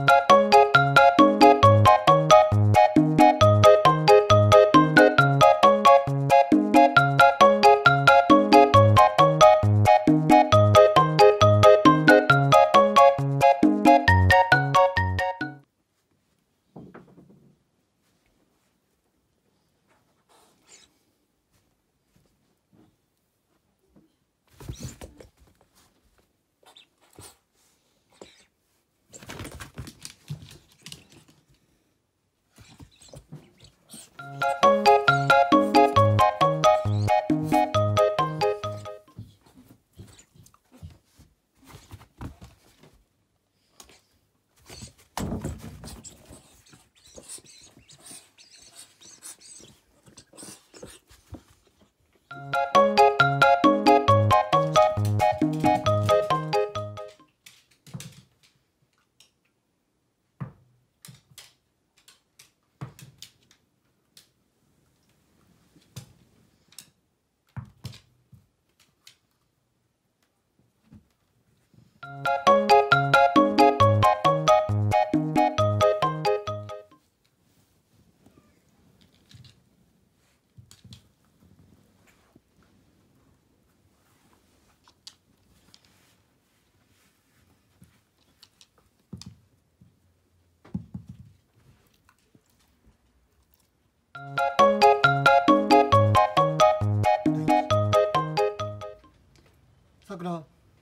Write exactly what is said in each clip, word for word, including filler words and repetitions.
さくら、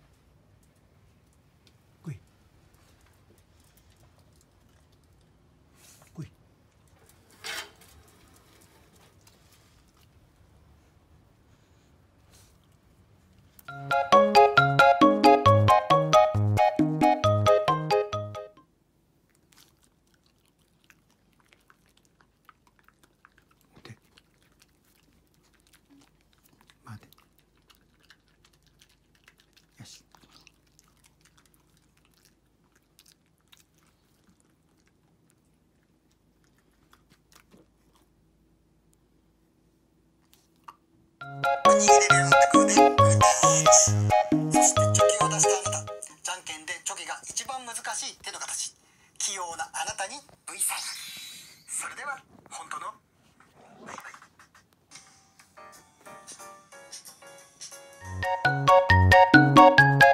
来い来い。待て。よし。 逃げれるのって腕そしてチョキを出したあなた、じゃんけんでチョキが一番難しい手の形、器用なあなたに V サイン。それでは本当のバイバイ。